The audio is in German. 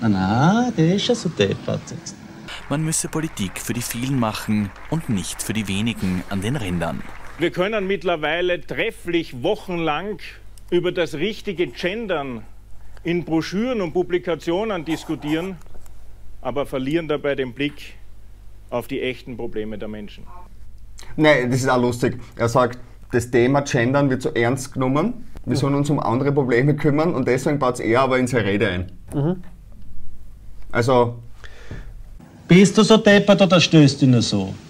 Na, der ist ja so deppert. Man müsse Politik für die vielen machen und nicht für die wenigen an den Rändern. Wir können mittlerweile trefflich wochenlang über das richtige Gendern in Broschüren und Publikationen diskutieren, aber verlieren dabei den Blick auf die echten Probleme der Menschen. Nein, das ist auch lustig. Er sagt, das Thema Gendern wird so ernst genommen, wir sollen uns um andere Probleme kümmern und deswegen baut es er aber in seine Rede ein. Also... Bist du so deppert oder stößt du nur so?